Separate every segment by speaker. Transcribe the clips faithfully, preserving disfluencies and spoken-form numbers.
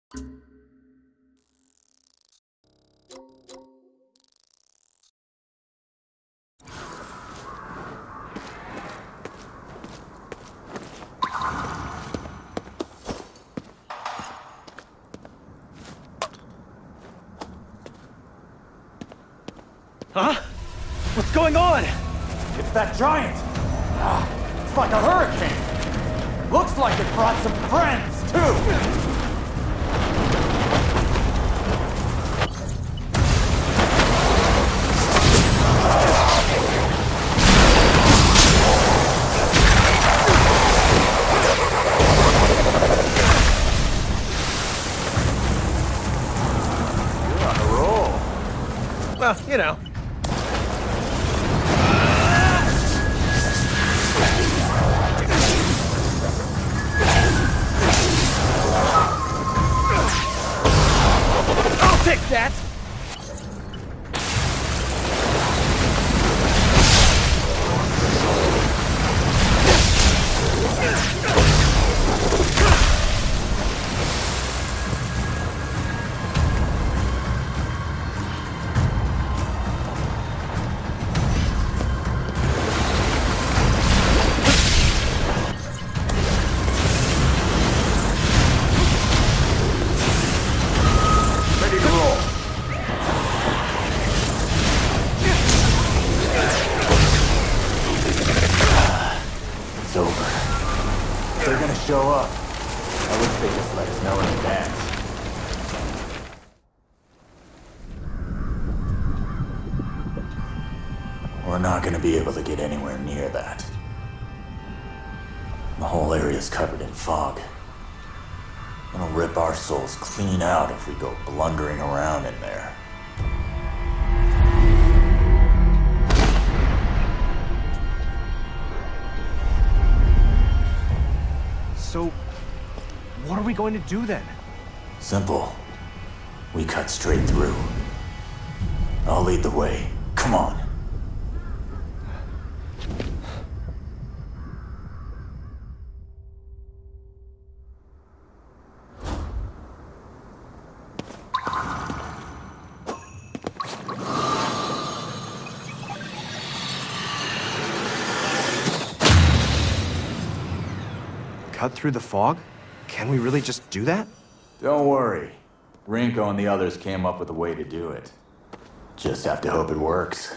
Speaker 1: Huh? What's going on?
Speaker 2: It's that giant! Ah, it's like a hurricane! Looks like it brought some friends, too! You're on a roll.
Speaker 1: Well, you know. Take that!
Speaker 2: Show up. I wish they just let us know in advance. We're not gonna be able to get anywhere near that. The whole area's covered in fog. It'll rip our souls clean out if we go blundering around in there.
Speaker 1: So, what are we going to do then?
Speaker 2: Simple. We cut straight through. I'll lead the way. Come on.
Speaker 1: Cut through the fog? Can we really just do that?
Speaker 2: Don't worry. Rinko and the others came up with a way to do it. Just have to hope it works.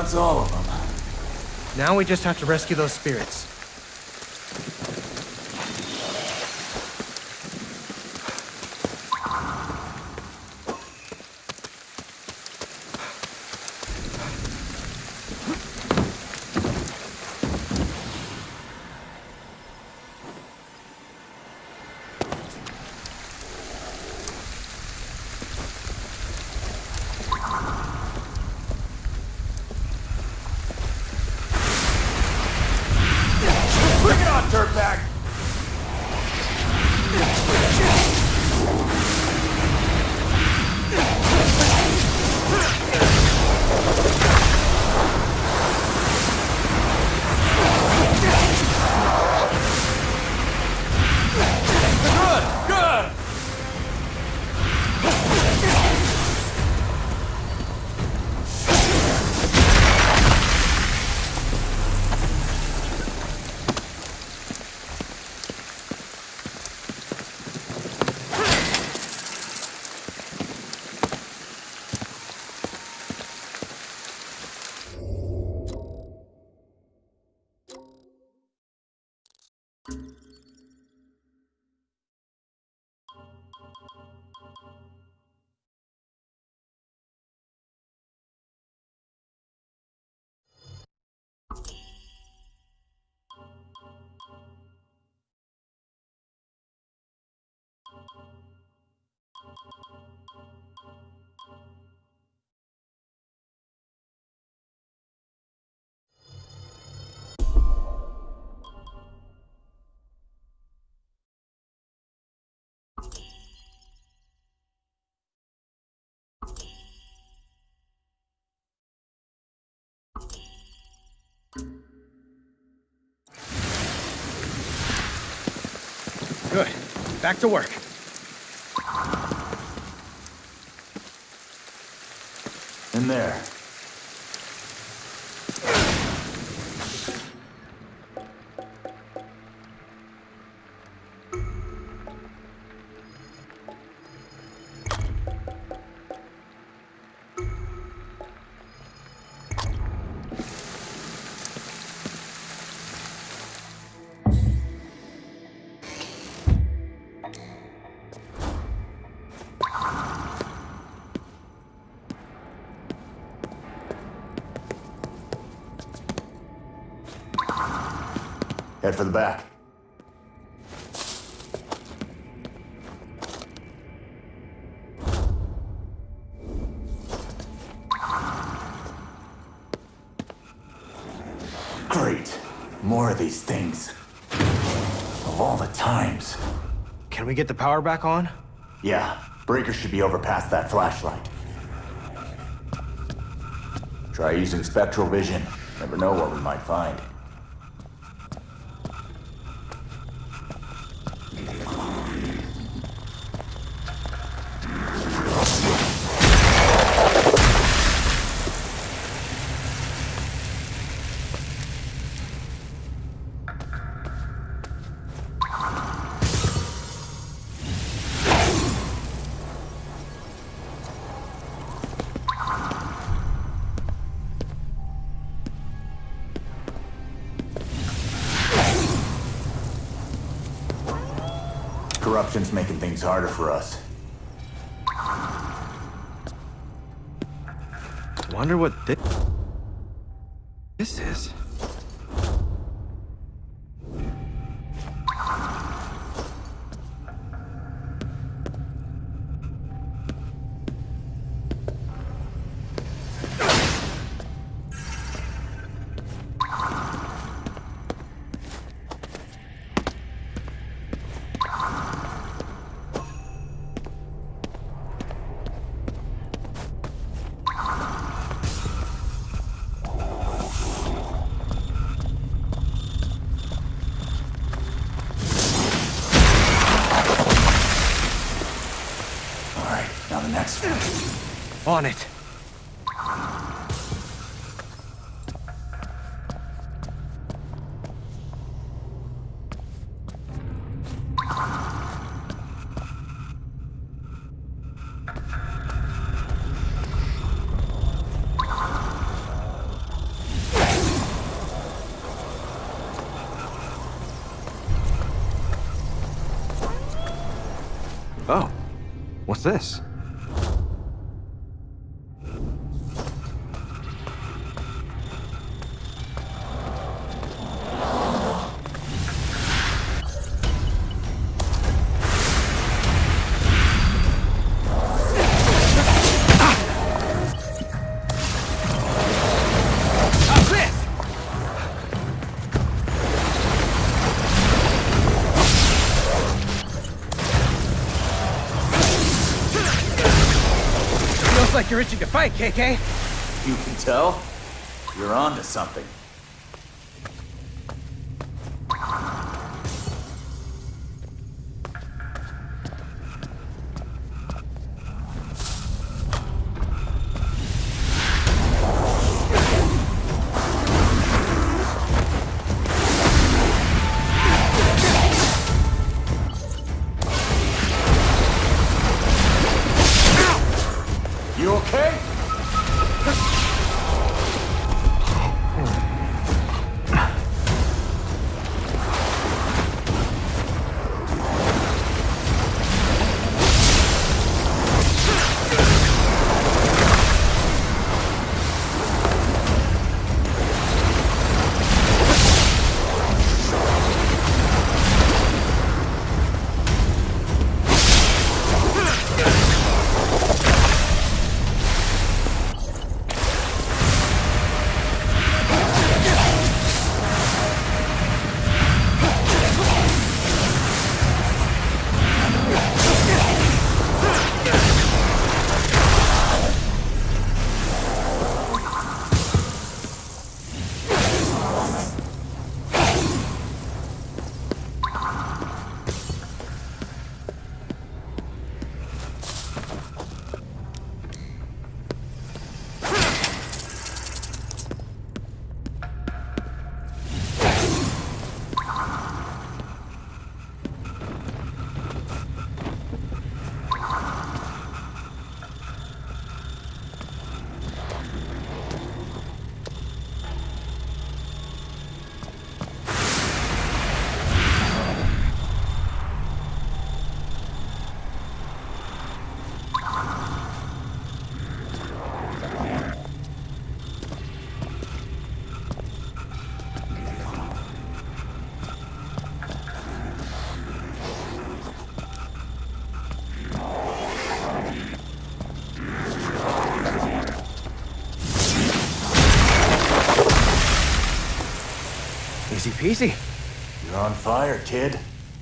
Speaker 2: That's all of them.
Speaker 1: Now we just have to rescue those spirits.
Speaker 2: Bring it on, dirtbag! Good, good!
Speaker 1: Good. Back to work.
Speaker 2: In there. Head for the back. Great. More of these things. Of all the times.
Speaker 1: Can we get the power back on?
Speaker 2: Yeah, breaker should be over past that flashlight. Try using spectral vision. Never know what we might find. Corruption's making things harder for us.
Speaker 1: Wonder what thi- this is. On it. Oh, what's this?
Speaker 3: Like you're itching to fight, K K.
Speaker 2: You can tell? You're on to something. You okay?
Speaker 3: Easy peasy.
Speaker 2: You're on fire, kid.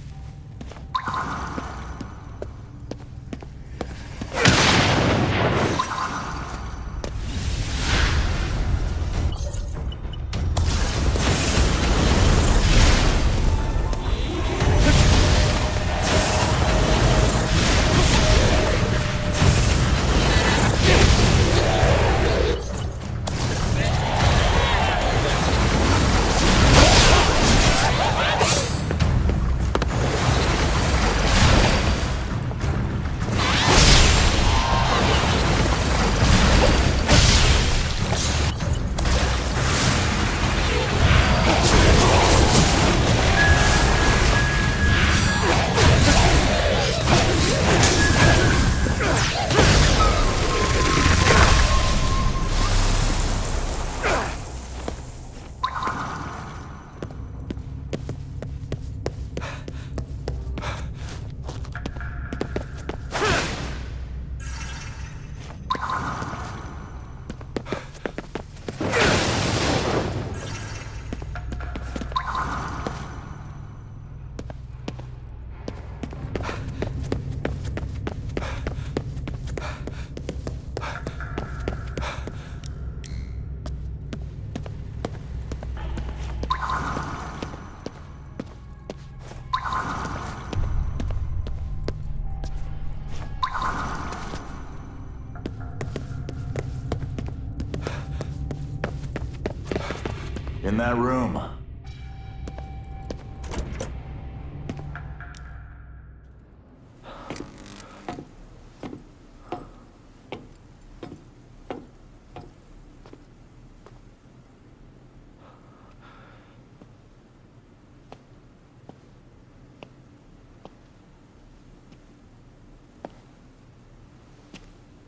Speaker 2: In that room.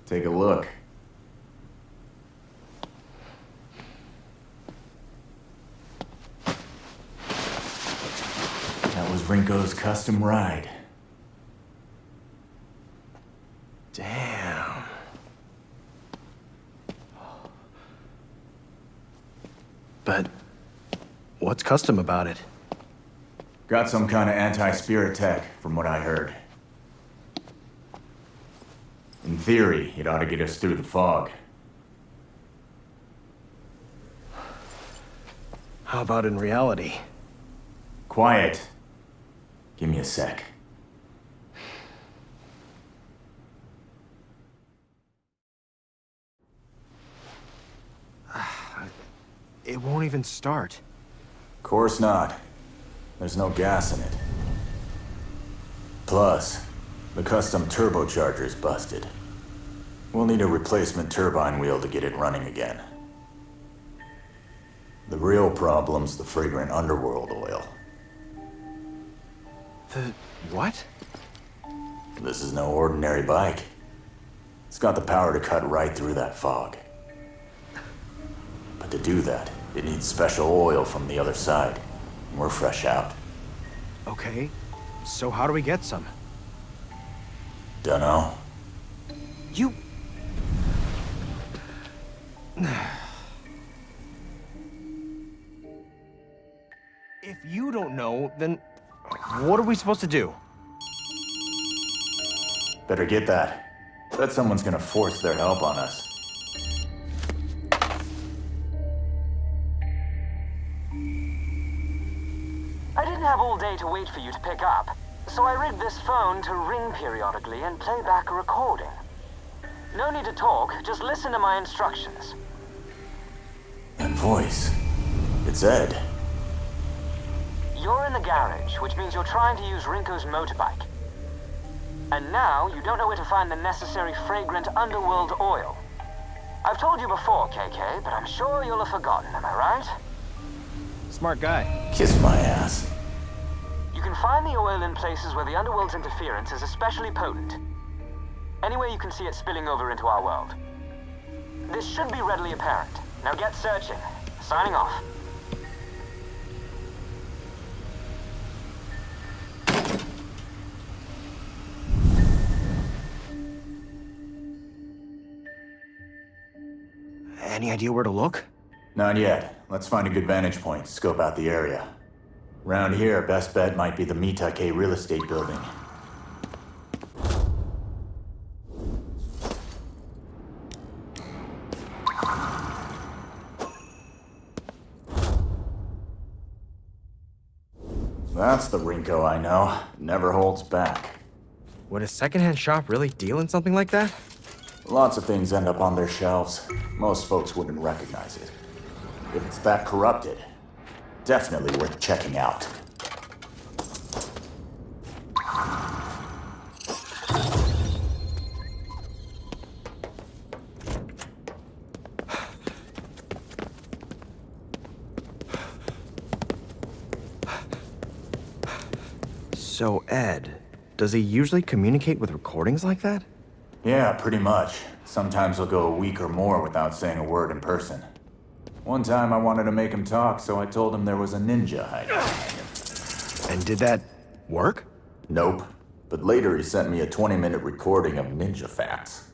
Speaker 2: Take a look. That was Rinko's custom ride.
Speaker 1: Damn. But what's custom about it?
Speaker 2: Got some kind of anti-spirit tech, from what I heard. In theory, it ought to get us through the fog.
Speaker 1: How about in reality?
Speaker 2: Quiet. Give me a sec.
Speaker 1: It won't even start.
Speaker 2: Course not. There's no gas in it. Plus, the custom turbocharger's busted. We'll need a replacement turbine wheel to get it running again. The real problem's the fragrant underworld oil.
Speaker 1: The what?
Speaker 2: This is no ordinary bike. It's got the power to cut right through that fog. But to do that, it needs special oil from the other side. We're fresh out.
Speaker 1: Okay, so how do we get some?
Speaker 2: Dunno.
Speaker 1: You... If you don't know, then what are we supposed to do?
Speaker 2: Better get that. Bet someone's gonna force their help on us.
Speaker 4: I didn't have all day to wait for you to pick up, so I rigged this phone to ring periodically and play back a recording. No need to talk, just listen to my instructions.
Speaker 2: That voice. It's Ed.
Speaker 4: You're in the garage, which means you're trying to use Rinko's motorbike. And now you don't know where to find the necessary fragrant underworld oil. I've told you before, K K, but I'm sure you'll have forgotten, am I right?
Speaker 1: Smart guy.
Speaker 2: Kiss my ass.
Speaker 4: You can find the oil in places where the underworld's interference is especially potent. Anywhere you can see it spilling over into our world. This should be readily apparent. Now get searching. Signing off.
Speaker 1: Any idea where to look?
Speaker 2: Not yet. Let's find a good vantage point, scope out the area. Round here, best bet might be the Mitake real estate building. That's the Rinko I know. Never holds back.
Speaker 1: Would a secondhand shop really deal in something like that?
Speaker 2: Lots of things end up on their shelves. Most folks wouldn't recognize it. If it's that corrupted, definitely worth checking out.
Speaker 1: So, Ed, does he usually communicate with recordings like that?
Speaker 2: Yeah, pretty much. Sometimes he'll go a week or more without saying a word in person. One time I wanted to make him talk, so I told him there was a ninja hiding behind him.
Speaker 1: And did that work?
Speaker 2: Nope. But later he sent me a twenty minute recording of ninja facts.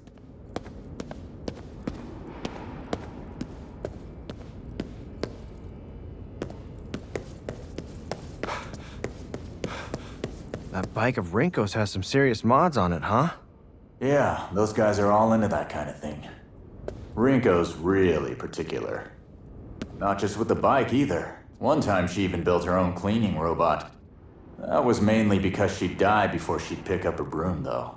Speaker 1: That bike of Rinko's has some serious mods on it, huh?
Speaker 2: Yeah, those guys are all into that kind of thing. Rinko's really particular. Not just with the bike either. One time she even built her own cleaning robot. That was mainly because she'd die before she'd pick up her broom, though.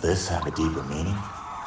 Speaker 2: this have a deeper meaning?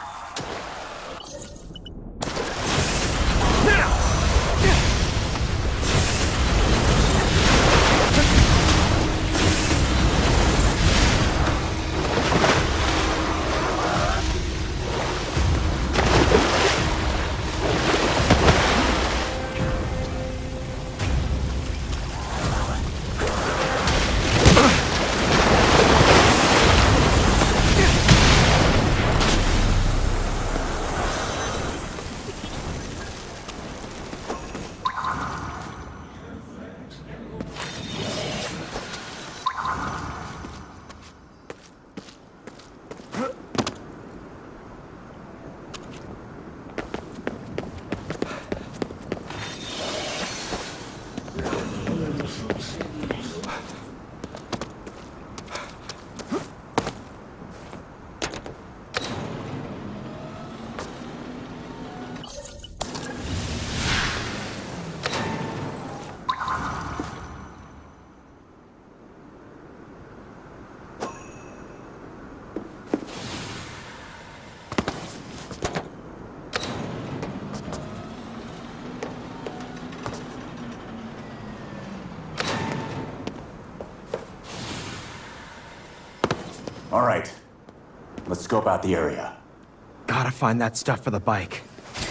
Speaker 2: All right, let's scope out the area.
Speaker 1: Gotta find that stuff for the bike.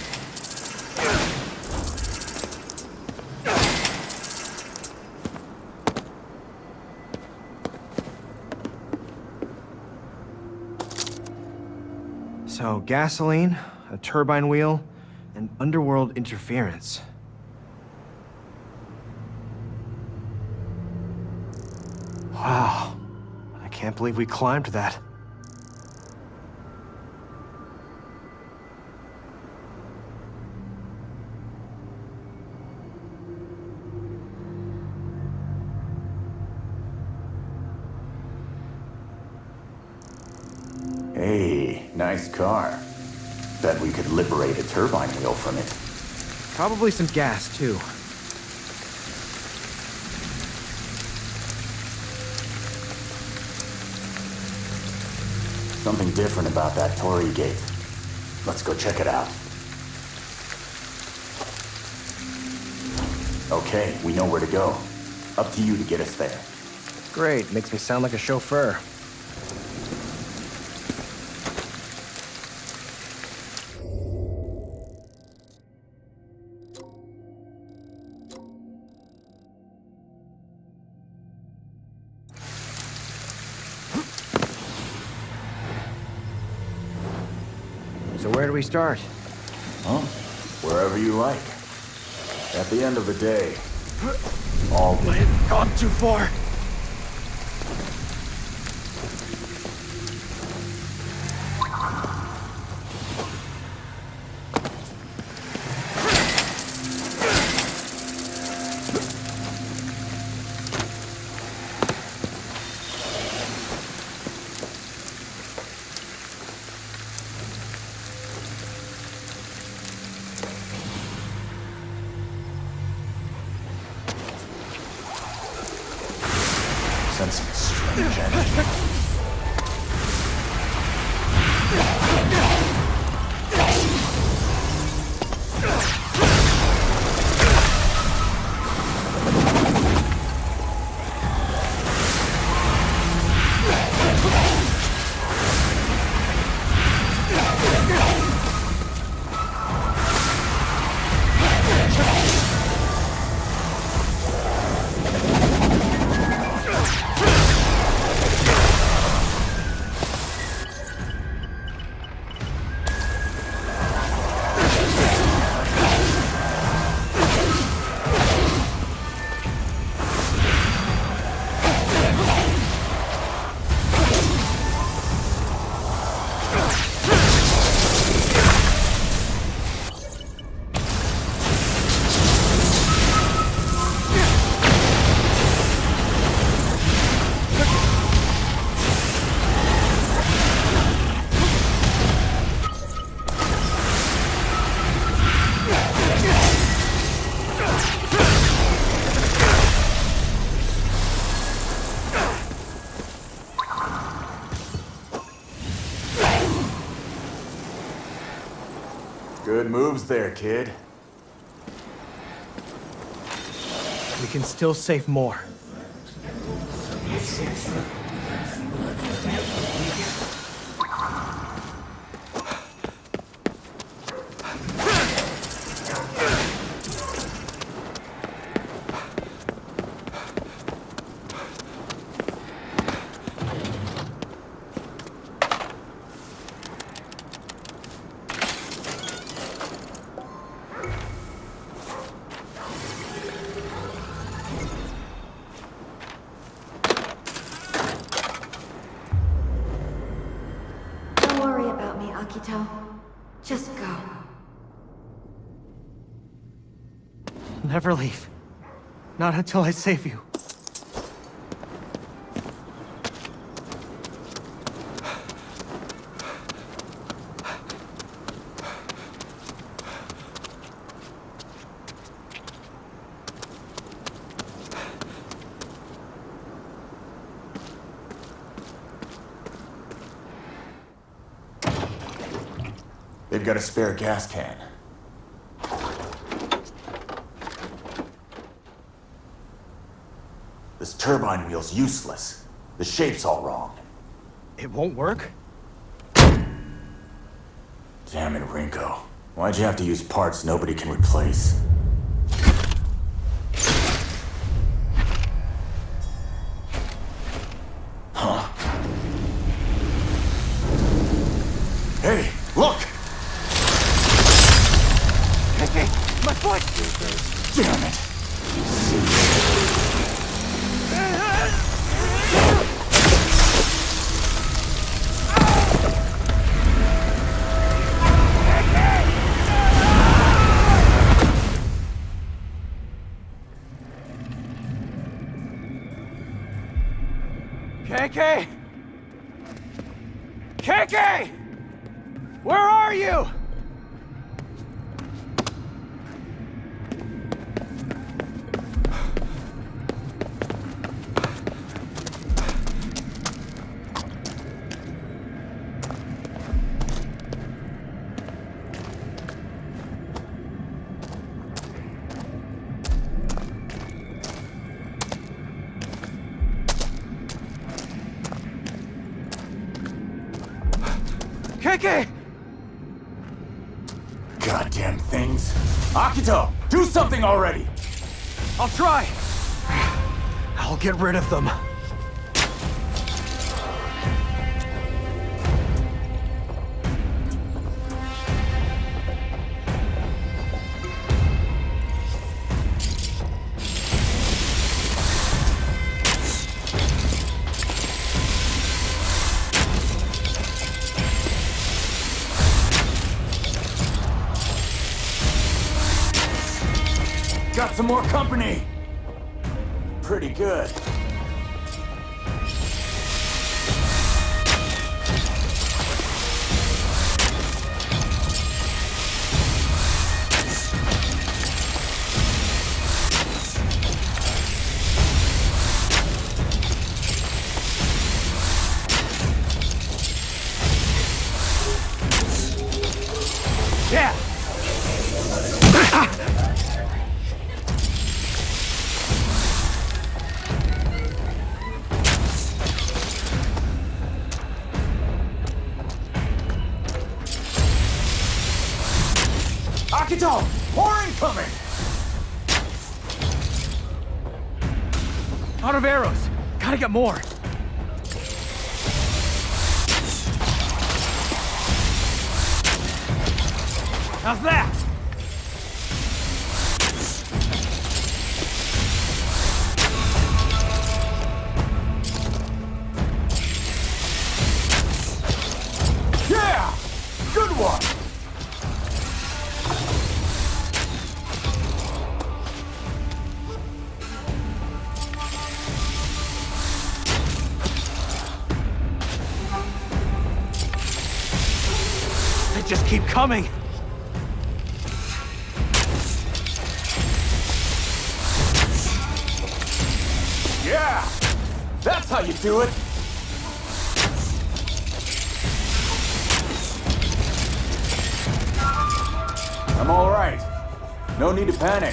Speaker 1: So, gasoline, a turbine wheel, and underworld interference. Wow. I can't believe we climbed that.
Speaker 2: Hey, nice car. Bet we could liberate a turbine wheel from it.
Speaker 1: Probably some gas, too.
Speaker 2: Something different about that Torii gate. Let's go check it out. Okay, we know where to go. Up to you to get us there.
Speaker 1: Great, makes me sound like a chauffeur. So where do we start?
Speaker 2: Huh? Wherever you like. At the end of the day, all
Speaker 1: I had gone too far.
Speaker 2: sensing strange energy. Good moves there, kid.
Speaker 1: We can still save more.
Speaker 5: Just go.
Speaker 1: Never leave. Not until I save you.
Speaker 2: They've got a spare gas can. This turbine wheel's useless. The shape's all wrong.
Speaker 1: It won't work?
Speaker 2: Damn it, Rinko. Why'd you have to use parts nobody can replace? Huh? Hey, look!
Speaker 1: Hey, my foot!
Speaker 2: Damn it!
Speaker 1: K K! K K! Where are you? K K!
Speaker 2: Goddamn things. Akito, do something already!
Speaker 1: I'll try! I'll get rid of them.
Speaker 2: Got some more company! Pretty good.
Speaker 1: Yeah!
Speaker 2: Akito! More incoming!
Speaker 1: Out of arrows! Gotta get more! How's that?
Speaker 2: Yeah! Good one!
Speaker 1: They just keep coming!
Speaker 2: Yeah! That's how you do it! I'm all right. No need to panic.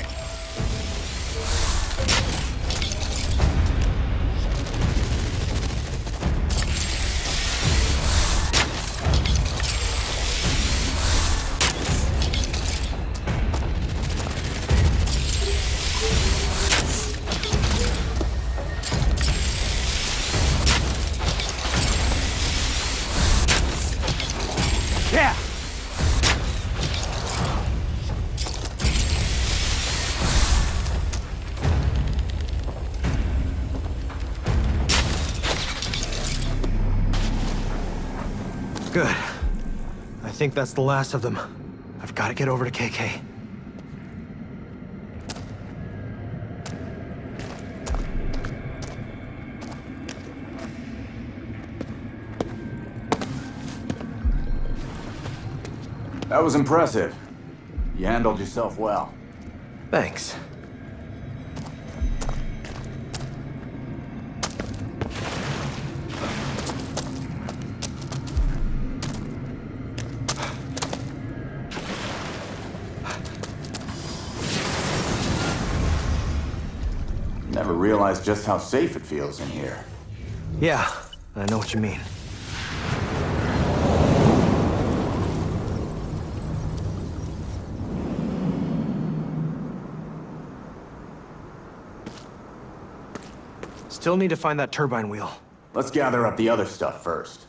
Speaker 3: Yeah!
Speaker 1: Good. I think that's the last of them. I've got to get over to K K.
Speaker 2: That was impressive. You handled yourself well.
Speaker 1: Thanks.
Speaker 2: Never realized just how safe it feels in here.
Speaker 1: Yeah, I know what you mean. Still need to find that turbine wheel.
Speaker 2: Let's gather up the other stuff first.